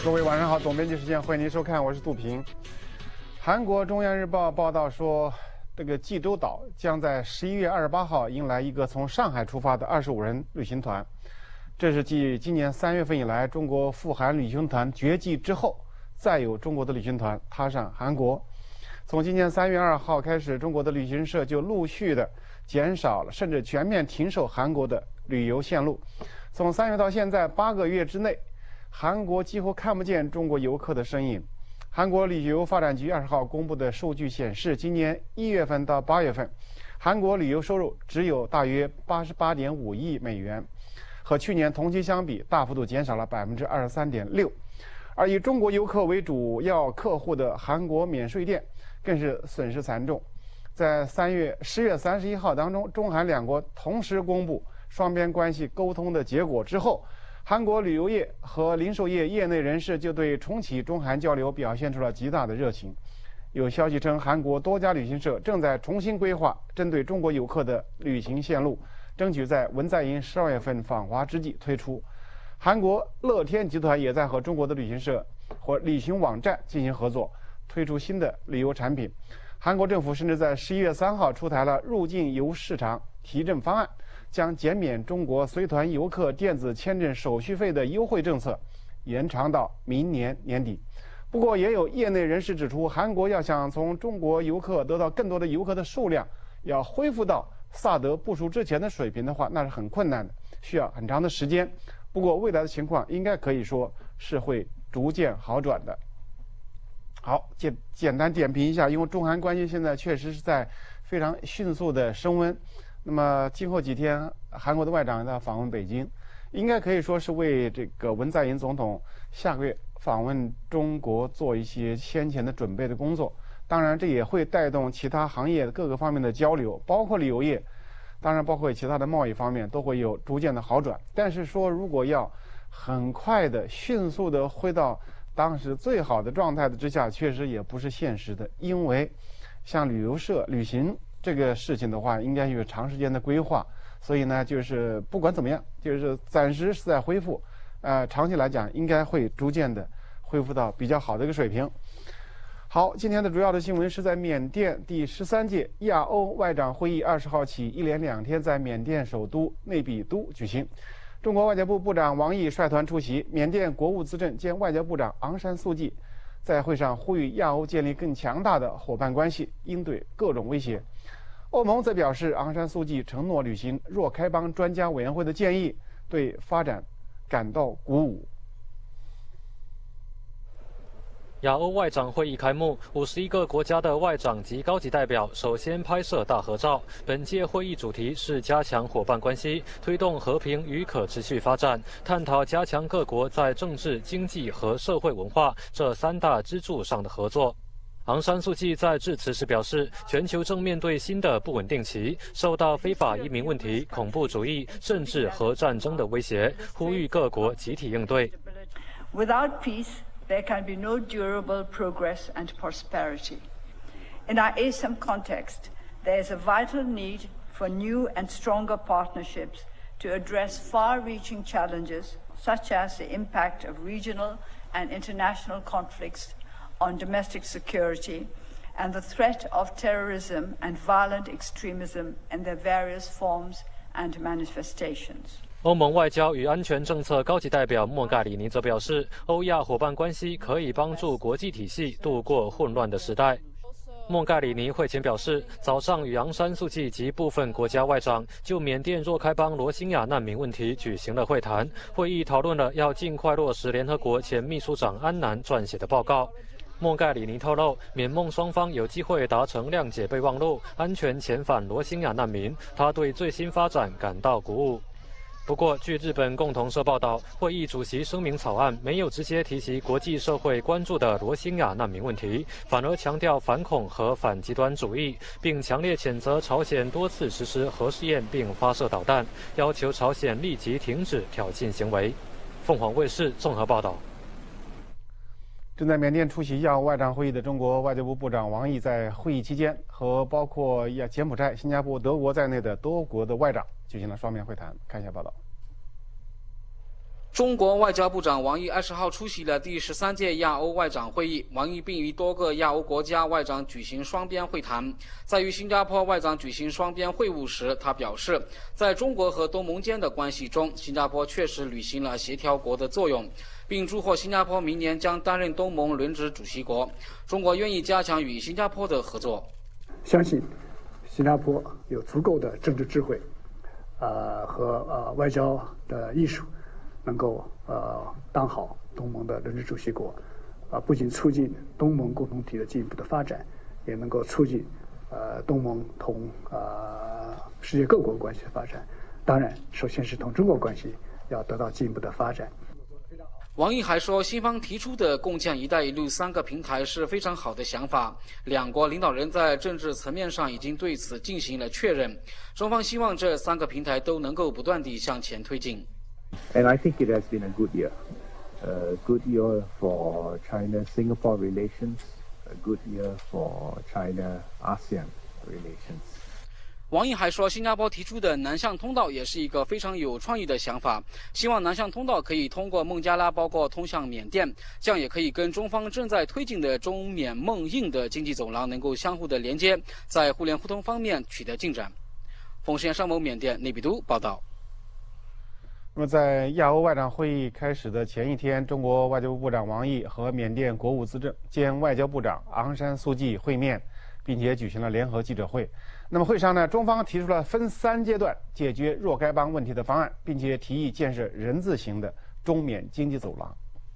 各位晚上好，总编辑时间，欢迎您收看，我是杜平。韩国中央日报报道说，这个济州岛将在11月28号迎来一个从上海出发的25人旅行团，这是继今年3月份以来中国赴韩旅行团绝迹之后，再有中国的旅行团踏上韩国。从今年3月2号开始，中国的旅行社就陆续的减少了，甚至全面停售韩国的旅游线路。从3月到现在8个月之内，韩国几乎看不见中国游客的身影。韩国旅游发展局20号公布的数据显示，今年1月份到8月份，韩国旅游收入只有大约88.5亿美元，和去年同期相比，大幅度减少了23.6%。而以中国游客为主要客户的韩国免税店更是损失惨重。在10月31号当中，中韩两国同时公布双边关系沟通的结果之后，韩国旅游业和零售业业内人士就对重启中韩交流表现出了极大的热情。有消息称，韩国多家旅行社正在重新规划针对中国游客的旅行线路，争取在文在寅12月份访华之际推出。韩国乐天集团也在和中国的旅行社或旅行网站进行合作，推出新的旅游产品。韩国政府甚至在11月3号出台了入境游市场提振方案，将减免中国随团游客电子签证手续费的优惠政策延长到明年年底。不过，也有业内人士指出，韩国要想从中国游客得到更多的游客的数量，要恢复到萨德部署之前的水平的话，那是很困难的，需要很长的时间。不过，未来的情况应该可以说是会逐渐好转的。好，简单点评一下，因为中韩关系现在确实是在非常迅速的升温。那么今后几天，韩国的外长要访问北京，应该可以说是为这个文在寅总统下个月访问中国做一些先前的准备的工作。当然，这也会带动其他行业各个方面的交流，包括旅游业，当然包括其他的贸易方面都会有逐渐的好转。但是说，如果要很快的、迅速的回到当时最好的状态的之下，确实也不是现实的，因为像旅游社、旅行这个事情的话，应该有长时间的规划，所以呢，就是不管怎么样，就是暂时是在恢复，长期来讲应该会逐渐的恢复到比较好的一个水平。好，今天的主要的新闻是在缅甸第13届亚欧外长会议20号起一连2天在缅甸首都内比都举行。中国外交部部长王毅率团出席，缅甸国务资政兼外交部长昂山素季在会上呼吁亚欧建立更强大的伙伴关系，应对各种威胁。欧盟则表示，昂山素季承诺履行若开邦专家委员会的建议，对发展感到鼓舞。 亚欧外长会议开幕，51个国家的外长及高级代表首先拍摄大合照。本届会议主题是加强伙伴关系，推动和平与可持续发展，探讨加强各国在政治、经济和社会文化这3大支柱上的合作。昂山素季在致辞时表示，全球正面对新的不稳定期，受到非法移民问题、恐怖主义、政治和战争的威胁，呼吁各国集体应对。 Without peace, there can be no durable progress and prosperity. In our ASEM context, there is a vital need for new and stronger partnerships to address far-reaching challenges such as the impact of regional and international conflicts on domestic security and the threat of terrorism and violent extremism in their various forms and manifestations. 欧盟外交与安全政策高级代表莫盖里尼则表示，欧亚伙伴关系可以帮助国际体系度过混乱的时代。莫盖里尼会前表示，早上与昂山素季及部分国家外长就缅甸若开邦罗兴亚难民问题举行了会谈。会议讨论了要尽快落实联合国前秘书长安南撰写的报告。莫盖里尼透露，缅孟双方有机会达成谅解备忘录，安全遣返罗兴亚难民。他对最新发展感到鼓舞。不过，据日本共同社报道，会议主席声明草案没有直接提及国际社会关注的罗兴亚难民问题，反而强调反恐和反极端主义，并强烈谴责朝鲜多次实施核试验并发射导弹，要求朝鲜立即停止挑衅行为。凤凰卫视综合报道。 正在缅甸出席亚欧外长会议的中国外交部部长王毅在会议期间和包括柬埔寨、新加坡、德国在内的多国的外长举行了双面会谈。看一下报道。 中国外交部长王毅20号出席了第13届亚欧外长会议。王毅并与多个亚欧国家外长举行双边会谈。在与新加坡外长举行双边会晤时，他表示，在中国和东盟间的关系中，新加坡确实履行了协调国的作用，并祝贺新加坡明年将担任东盟轮值主席国。中国愿意加强与新加坡的合作。 相信新加坡有足够的政治智慧，和外交的艺术，能够当好东盟的轮值主席国，不仅促进东盟共同体的进一步的发展，也能够促进东盟同世界各国关系的发展。当然，首先是同中国关系要得到进一步的发展。 王毅还说，新方提出的共建“一带一路”3个平台是非常好的想法，两国领导人在政治层面上已经对此进行了确认。中方希望这3个平台都能够不断地向前推进。 And I think it has been a good year. A good year for China-Singapore relations, a good year for China-ASEAN relations. 王毅还说，新加坡提出的南向通道也是一个非常有创意的想法，希望南向通道可以通过孟加拉，包括通向缅甸，这样也可以跟中方正在推进的中缅孟印的经济走廊能够相互的连接，在互联互通方面取得进展。风实验商谋缅甸内比都报道。 那么，在亚欧外长会议开始的前一天，中国外交部部长王毅和缅甸国务资政兼外交部长昂山素季会面，并且举行了联合记者会。那么会上呢，中方提出了分3阶段解决若开邦问题的方案，并且提议建设人字形的中缅经济走廊。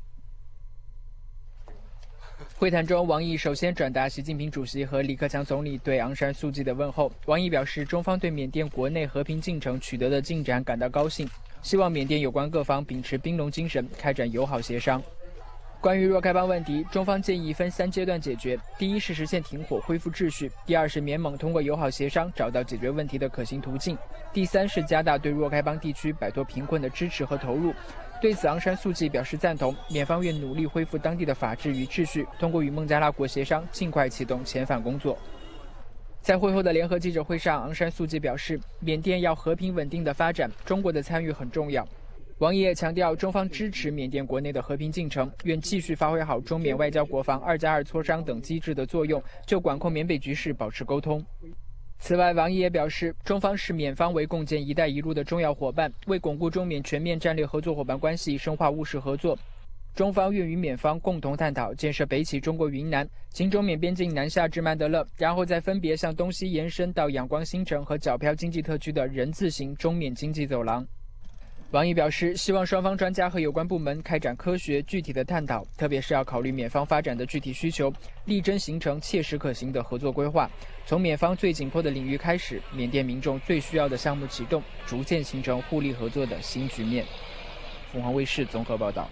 会谈中，王毅首先转达习近平主席和李克强总理对昂山素季的问候。王毅表示，中方对缅甸国内和平进程取得的进展感到高兴，希望缅甸有关各方秉持兵戎精神，开展友好协商。关于若开邦问题，中方建议分3阶段解决：第一是实现停火、恢复秩序；第二是缅蒙通过友好协商找到解决问题的可行途径；第三是加大对若开邦地区摆脱贫困的支持和投入。对此，昂山素季表示赞同，缅方愿努力恢复当地的法治与秩序，通过与孟加拉国协商，尽快启动遣返工作。在会后的联合记者会上，昂山素季表示，缅甸要和平稳定的发展，中国的参与很重要。王毅也强调，中方支持缅甸国内的和平进程，愿继续发挥好中缅外交、国防2+2磋商等机制的作用，就管控缅北局势保持沟通。此外，王毅也表示，中方视缅方为共建“一带一路”的重要伙伴，为巩固中缅全面战略合作伙伴关系，深化务实合作。中方愿与缅方共同探讨建设北起中国云南、经中缅边境南下至曼德勒，然后再分别向东西延伸到仰光新城和皎漂经济特区的人字形中缅经济走廊。王毅表示，希望双方专家和有关部门开展科学具体的探讨，特别是要考虑缅方发展的具体需求，力争形成切实可行的合作规划。从缅方最紧迫的领域开始，缅甸民众最需要的项目启动，逐渐形成互利合作的新局面。凤凰卫视综合报道。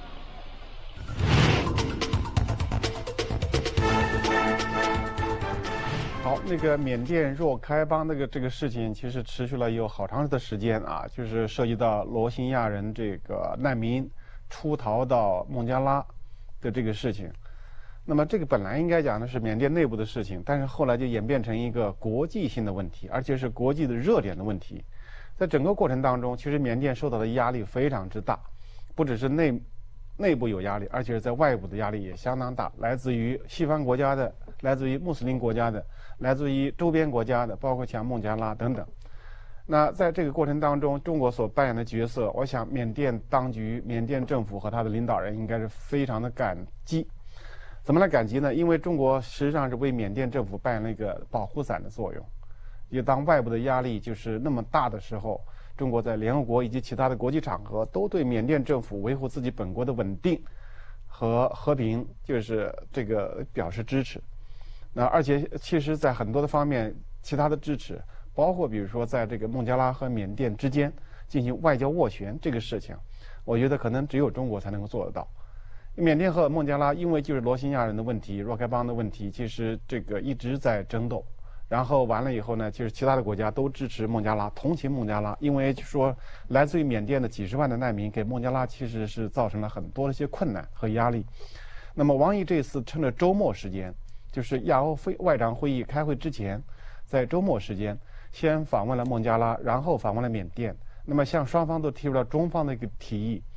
好，那个缅甸若开邦这个事情，其实持续了有好长的时间啊，就是涉及到罗兴亚人这个难民出逃到孟加拉的这个事情。那么这个本来应该讲的是缅甸内部的事情，但是后来就演变成一个国际性的问题，而且是国际的热点的问题。在整个过程当中，其实缅甸受到的压力非常之大，不只是内部有压力，而且是在外部的压力也相当大，来自于西方国家的，来自于穆斯林国家的，来自于周边国家的，包括像孟加拉等等。那在这个过程当中，中国所扮演的角色，我想缅甸当局、缅甸政府和他的领导人应该是非常的感激。怎么来感激呢？因为中国实际上是为缅甸政府扮演了一个保护伞的作用。也当外部的压力就是那么大的时候，中国在联合国以及其他的国际场合都对缅甸政府维护自己本国的稳定和和平，就是这个表示支持。那而且其实在很多的方面，其他的支持，包括比如说在这个孟加拉和缅甸之间进行外交斡旋这个事情，我觉得可能只有中国才能够做得到。缅甸和孟加拉因为就是罗兴亚人的问题、若开邦的问题，其实这个一直在争斗。然后完了以后呢，就是其他的国家都支持孟加拉，同情孟加拉，因为说来自于缅甸的几十万的难民给孟加拉其实是造成了很多的一些困难和压力。那么王毅这次趁着周末时间，就是亚欧外长会议开会之前，在周末时间先访问了孟加拉，然后访问了缅甸。那么向双方都提出了中方的一个提议，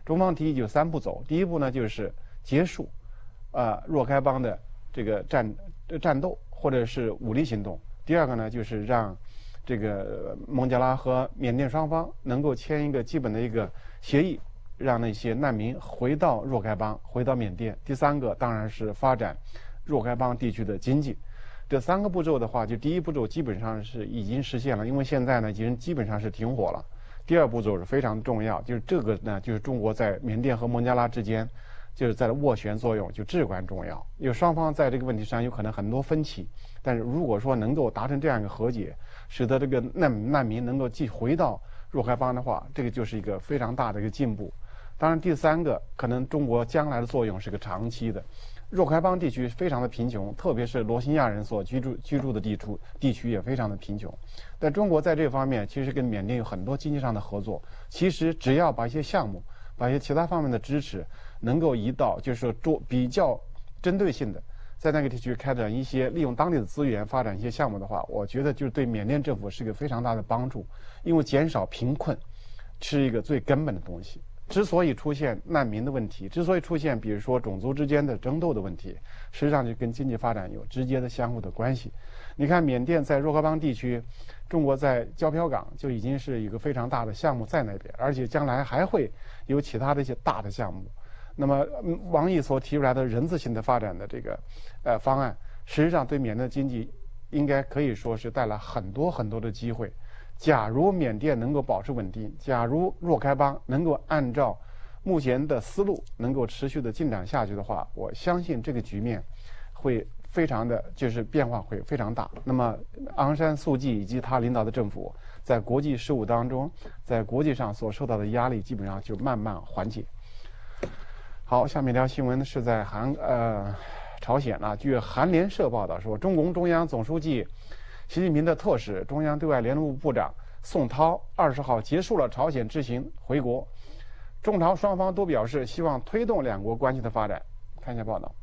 中方提议就3步走，第一步呢就是结束，若开邦的这个战斗或者是武力行动；第二个呢就是让这个孟加拉和缅甸双方能够签一个基本的一个协议，让那些难民回到若开邦，回到缅甸；第三个当然是发展若开邦地区的经济。这3个步骤的话，就第一步骤基本上是已经实现了，因为现在呢已经基本上是停火了。第二步骤是非常重要，就是这个呢就是中国在缅甸和孟加拉之间就是在斡旋作用就至关重要，因为双方在这个问题上有可能很多分歧，但是如果说能够达成这样一个和解，使得这个难民能够既回到若开邦的话，这个就是一个非常大的一个进步。当然第三个可能中国将来的作用是个长期的，若开邦地区非常的贫穷，特别是罗兴亚人所居住的地区也非常的贫穷。但中国在这方面其实跟缅甸有很多经济上的合作，其实只要把一些项目，把一些其他方面的支持能够移到就是说比较针对性的在那个地区开展一些利用当地的资源发展一些项目的话，我觉得就是对缅甸政府是一个非常大的帮助，因为减少贫困是一个最根本的东西。之所以出现难民的问题，之所以出现比如说种族之间的争斗的问题，实际上就跟经济发展有直接的相互的关系。你看缅甸在若开邦地区，中国在胶漂港就已经是一个非常大的项目在那边，而且将来还会有其他的一些大的项目。那么王毅所提出来的人字形的发展的这个方案，实际上对缅甸的经济应该可以说是带来很多很多的机会。假如缅甸能够保持稳定，假如若开邦能够按照目前的思路能够持续的进展下去的话，我相信这个局面会非常的就是变化会非常大。那么昂山素季以及他领导的政府在国际事务当中，在国际上所受到的压力基本上就慢慢缓解。好，下面一条新闻是在朝鲜啊，据韩联社报道说，中共中央总书记习近平的特使、中央对外联络部部长宋涛20号结束了朝鲜之行回国。中朝双方都表示希望推动两国关系的发展。看一下报道。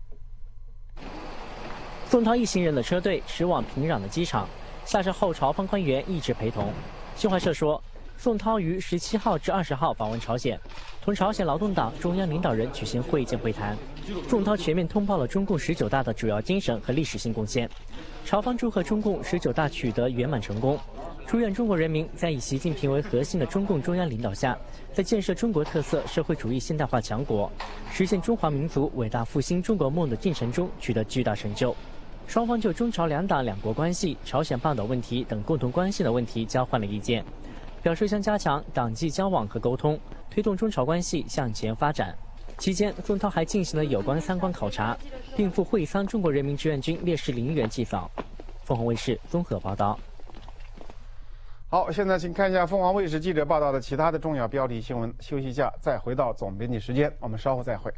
宋涛一行人的车队驶往平壤的机场，下车后朝方官员一直陪同。新华社说，宋涛于17号至20号访问朝鲜，同朝鲜劳动党中央领导人举行会见会谈。宋涛全面通报了中共19大的主要精神和历史性贡献。朝方祝贺中共19大取得圆满成功，祝愿中国人民在以习近平为核心的中共中央领导下，在建设中国特色社会主义现代化强国、实现中华民族伟大复兴中国梦的进程中取得巨大成就。双方就中朝两党两国关系、朝鲜半岛问题等共同关心的问题交换了意见，表示将加强党际交往和沟通，推动中朝关系向前发展。期间，宋涛还进行了有关参观考察，并赴会桑中国人民志愿军烈士陵园祭扫。凤凰卫视综合报道。 好，现在请看一下凤凰卫视记者报道的其他的重要标题新闻。休息一下，再回到总编辑时间，我们稍后再会。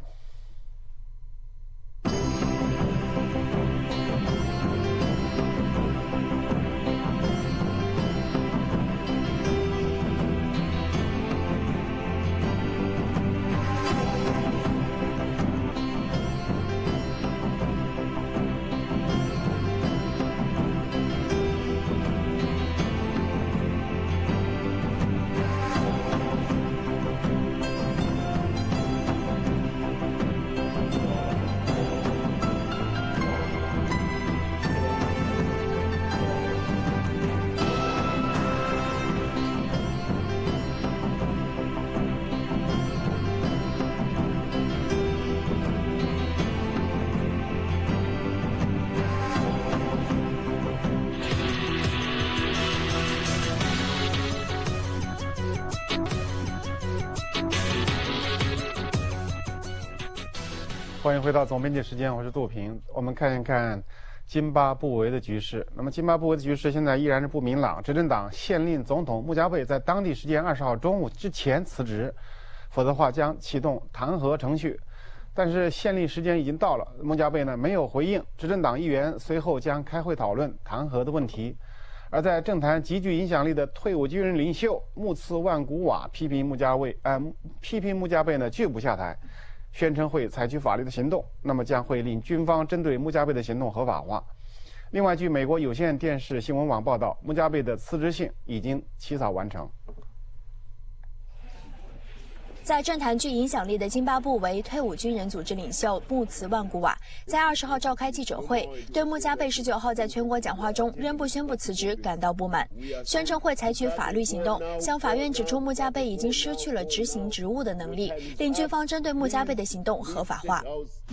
欢迎回到总编辑时间，我是杜平。我们看一看津巴布韦的局势。那么津巴布韦的局势现在依然是不明朗，执政党县令总统穆加贝在当地时间20号中午之前辞职，否则的话将启动弹劾程序。但是县令时间已经到了，穆加贝呢没有回应，执政党议员随后将开会讨论弹劾的问题。而在政坛极具影响力的退伍军人领袖穆茨万古瓦批评穆加贝呢拒不下台，宣称会采取法律的行动，那么将会令军方针对穆加贝的行动合法化。另外，据美国有线电视新闻网报道，穆加贝的辞职信已经起草完成。 在政坛具影响力的津巴布韦退伍军人组织领袖穆茨万古瓦在20号召开记者会，对穆加贝19号在全国讲话中仍不宣布辞职感到不满，宣称会采取法律行动，向法院指出穆加贝已经失去了执行职务的能力，令军方针对穆加贝的行动合法化。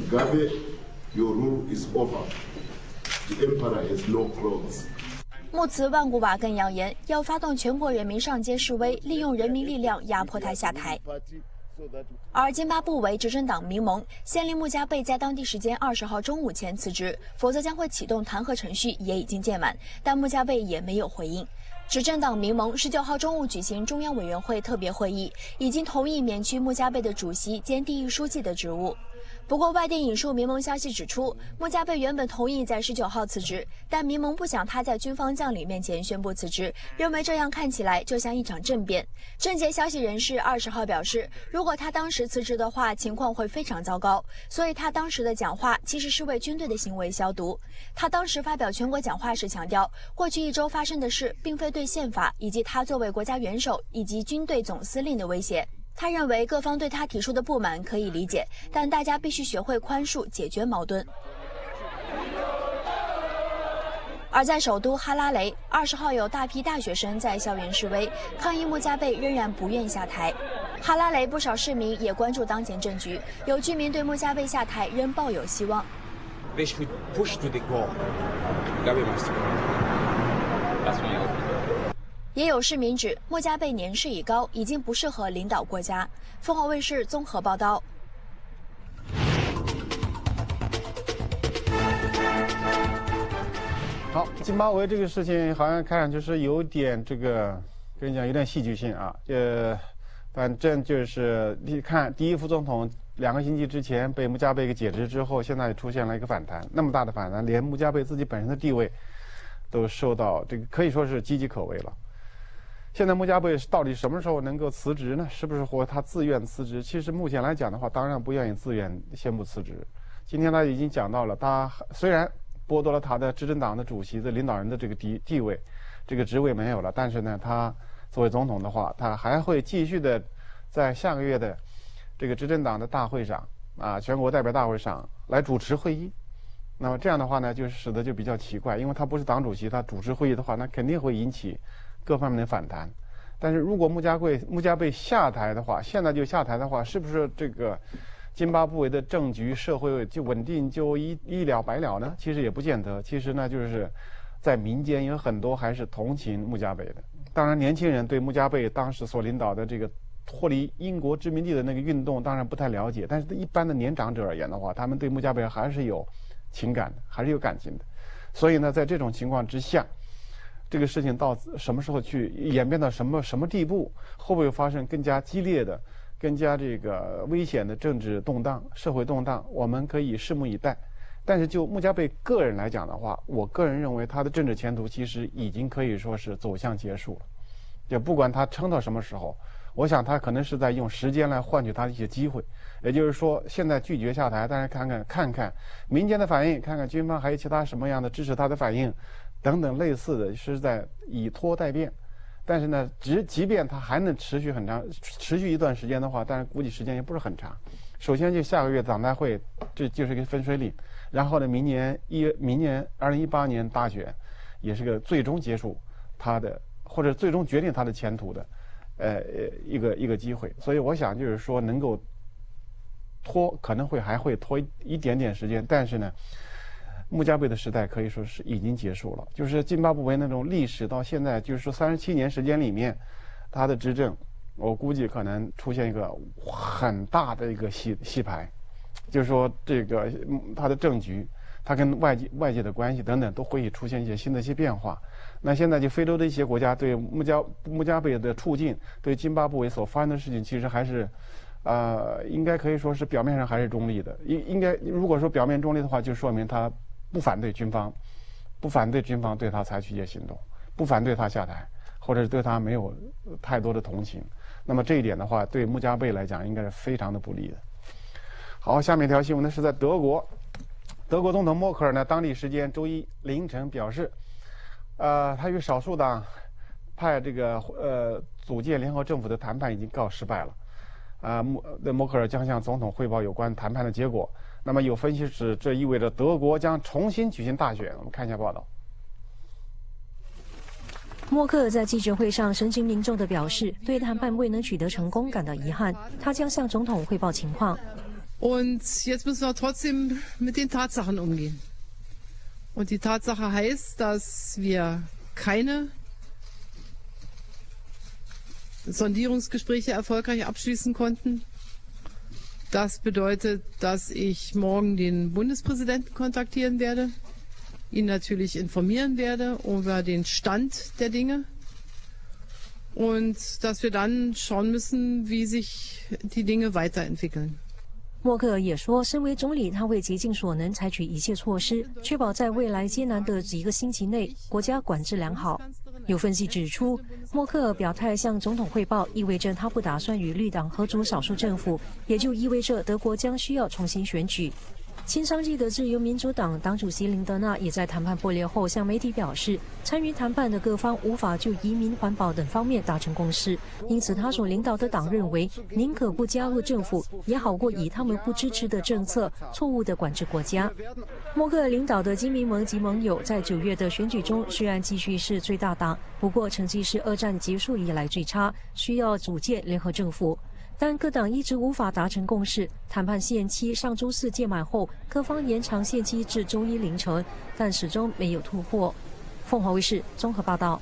穆茨万古瓦更扬言要发动全国人民上街示威，利用人民力量压迫他下台。而津巴布韦执政党民盟限令穆加贝在当地时间20号中午前辞职，否则将会启动弹劾程序，也已经届满，但穆加贝也没有回应。执政党民盟19号中午举行中央委员会特别会议，已经同意免去穆加贝的主席兼第一书记的职务。不过，外电引述民盟消息指出，穆加贝原本同意在19号辞职，但民盟不想他在军方将领面前宣布辞职，认为这样看起来就像一场政变。政界消息人士20号表示，如果他当时辞职的话，情况会非常糟糕，所以他当时的讲话其实是为军队的行为消毒。他当时发表全国讲话时强调，过去1周发生的事并非对宪法以及他作为国家元首以及军队总司令的威胁。他认为各方对他提出的不满可以理解，但大家必须学会宽恕，解决矛盾。而在首都哈拉雷，20号有大批大学生在校园示威，抗议穆加贝仍然不愿下台。哈拉雷不少市民也关注当前政局，有居民对穆加贝下台仍抱有希望。 They should push to the goal. Government must go. That's my opinion. 也有市民指穆加贝年事已高，已经不适合领导国家。凤凰卫视综合报道。 好，津巴维这个事情好像看上去是有点这个，跟你讲有点戏剧性啊。反正就是你看，第一副总统2个星期之前被穆加贝给解职之后，现在出现了一个反弹，那么大的反弹，连穆加贝自己本身的地位都受到这个可以说是岌岌可危了。现在穆加贝到底什么时候能够辞职呢？是不是或他自愿辞职？其实目前来讲的话，当然不愿意自愿宣布辞职。今天他已经讲到了，他虽然剥夺了他的执政党的主席的领导人的这个地位，这个职位没有了，但是呢，他作为总统的话，他还会继续的在下个月的这个执政党的大会上全国代表大会上来主持会议。那么这样的话呢，就使得就比较奇怪，因为他不是党主席，他主持会议的话，那肯定会引起各方面的反弹。但是如果穆加贝下台的话，现在就下台的话，是不是这个津巴布韦的政局社会就稳定就一了百了呢？其实也不见得。其实呢，就是在民间有很多还是同情穆加贝的。当然，年轻人对穆加贝当时所领导的这个脱离英国殖民地的那个运动当然不太了解，但是对一般的年长者而言的话，他们对穆加贝还是有情感的，还是有感情的。所以呢，在这种情况之下，这个事情到什么时候去演变到什么地步，会不会发生更加激烈的、更加这个危险的政治动荡、社会动荡，我们可以拭目以待。但是就穆加贝个人来讲的话，我个人认为他的政治前途其实已经可以说是走向结束了。就不管他撑到什么时候，我想他可能是在用时间来换取他的一些机会。也就是说，现在拒绝下台，但是看看民间的反应，看看军方还有其他什么样的支持他的反应。等等类似的是在以拖待变，但是呢，即便它还能持续一段时间的话，但是估计时间也不是很长。首先就下个月党代会，这就是一个分水岭，然后呢，明年2018年大选，也是个最终结束他的或者最终决定他的前途的，一个机会。所以我想就是说，能够拖可能还会拖一点点时间，但是呢。穆加贝的时代可以说是已经结束了，就是津巴布韦那种历史到现在，就是说37年时间里面，他的执政，我估计可能出现一个很大的一个洗牌，就是说这个他的政局，他跟外界的关系等等都会出现一些新的变化。那现在就非洲的一些国家对穆加贝的处境，对津巴布韦所发生的事情，其实还是。应该可以说是表面上还是中立的。应该如果说表面中立的话，就说明他不反对军方对他采取一些行动，不反对他下台，或者是对他没有太多的同情。那么这一点的话，对穆加贝来讲应该是非常的不利的。好，下面一条新闻呢是在德国总统默克尔呢，当地时间周一凌晨表示，他与少数党派这个组建联合政府的谈判已经告失败了。 默克尔将向总统汇报有关谈判的结果。那么有分析指，这意味着德国将重新举行大选。我们看一下报道。 默克尔在记者会上神情凝重地表示，对谈判未能取得成功感到遗憾，他将向总统汇报情况。 Und jetzt müssen wir trotzdem mit den Tatsachen umgehen. Und die Tatsache heißt, dass wir keine Sondierungsgespräche erfolgreich abschließen konnten. Das bedeutet, dass ich morgen den Bundespräsidenten kontaktieren werde, ihn natürlich informieren werde über den Stand der Dinge und dass wir dann schauen müssen, wie sich die Dinge weiterentwickeln. 默克尔也说，身为总理，他会竭尽所能采取一切措施，确保在未来艰难的几个星期内，国家管制良好。有分析指出，默克尔表态向总统汇报，意味着他不打算与绿党合组少数政府，也就意味着德国将需要重新选举。亲商界的自由民主党党主席林德纳也在谈判破裂后向媒体表示，参与谈判的各方无法就移民、环保等方面达成共识，因此他所领导的党认为，宁可不加入政府，也好过以他们不支持的政策错误地管制国家。默克尔领导的基民盟及盟友在9月的选举中虽然继续是最大党，不过成绩是2战结束以来最差，需要组建联合政府。但各党一直无法达成共识，谈判限期上周4届满后，各方延长限期至周一凌晨，但始终没有突破。凤凰卫视综合报道。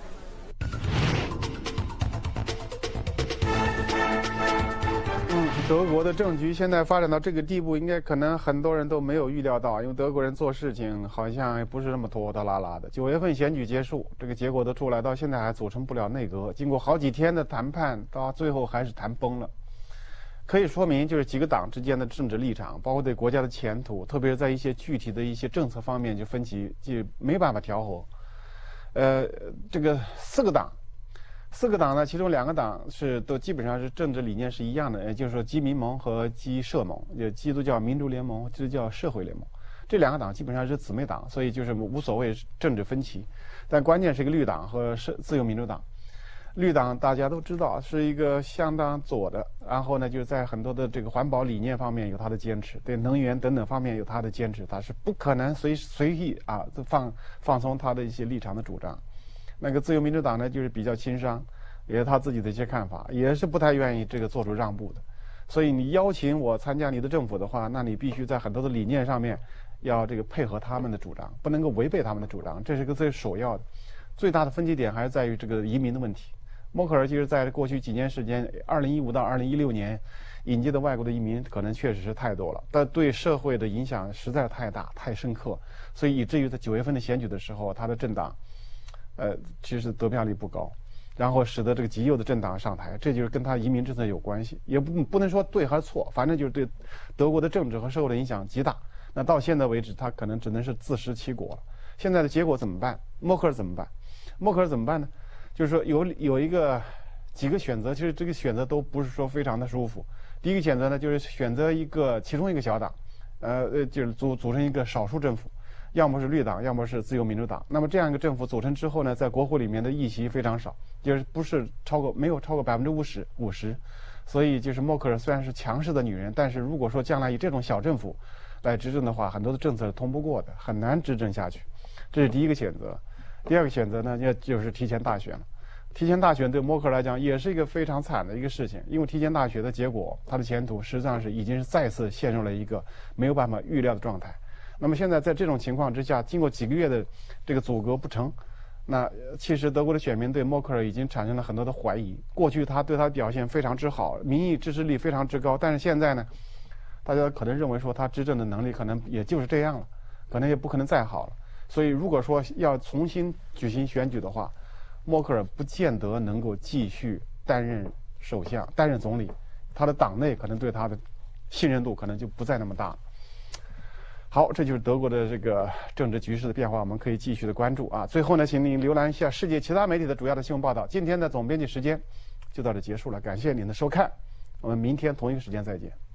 德国的政局现在发展到这个地步，应该可能很多人都没有预料到，因为德国人做事情好像也不是那么拖拖拉拉的。9月份选举结束，这个结果都出来，到现在还组成不了内阁，经过好几天的谈判，到最后还是谈崩了。可以说明，就是几个党之间的政治立场，包括对国家的前途，特别是在一些具体的一些政策方面，就分歧就没办法调和。这个4个党呢，其中2个党都基本上是政治理念是一样的，也就是说基民盟和基社盟，也基督教民主联盟，基督教社会联盟，这2个党基本上是姊妹党，所以就是无所谓政治分歧。但关键是一个绿党和自由民主党。绿党大家都知道是一个相当左的，然后呢，就是在很多的这个环保理念方面有他的坚持，对能源等等方面有他的坚持，他是不可能随意放松他的一些立场的主张。那个自由民主党呢，就是比较亲商，也是他自己的一些看法，也是不太愿意这个做出让步的。所以你邀请我参加你的政府的话，那你必须在很多的理念上面要这个配合他们的主张，不能够违背他们的主张，这是个最首要的。最大的分歧点还是在于这个移民的问题。默克尔其实在过去几年时间，2015到2016年引进的外国的移民可能确实是太多了，但对社会的影响实在太大、太深刻，所以以至于在9月份的选举的时候，他的政党其实得票率不高，然后使得这个极右的政党上台，这就是跟他移民政策有关系，也不能说对还是错，反正就是对德国的政治和社会的影响极大。那到现在为止，他可能只能是自食其果了。现在的结果怎么办？默克尔怎么办？默克尔怎么办呢？就是说有几个选择，其实这个选择都不是说非常的舒服。第一个选择呢，就是选择其中一个小党，就是组成一个少数政府。要么是绿党，要么是自由民主党。那么这样一个政府组成之后呢，在国会里面的议席非常少，就是没有超过50%，所以就是默克尔虽然是强势的女人，但是如果说将来以这种小政府来执政的话，很多的政策是通不过的，很难执政下去。这是第一个选择。第二个选择呢，就是提前大选了。提前大选对默克尔来讲也是一个非常惨的一个事情，因为提前大选的结果，他的前途实际上是已经是再次陷入了一个没有办法预料的状态。那么现在在这种情况之下，经过几个月的这个阻隔不成，那其实德国的选民对默克尔已经产生了很多的怀疑。过去他对他的表现非常之好，民意支持率非常之高，但是现在呢，大家可能认为说他执政的能力可能也就是这样了，可能也不可能再好了。所以如果说要重新举行选举的话，默克尔不见得能够继续担任首相、担任总理，他的党内可能对他的信任度可能就不再那么大了。好，这就是德国的这个政治局势的变化，我们可以继续的关注啊。最后呢，请您浏览一下世界其他媒体的主要的新闻报道。今天的总编辑时间就到这结束了，感谢您的收看，我们明天同一个时间再见。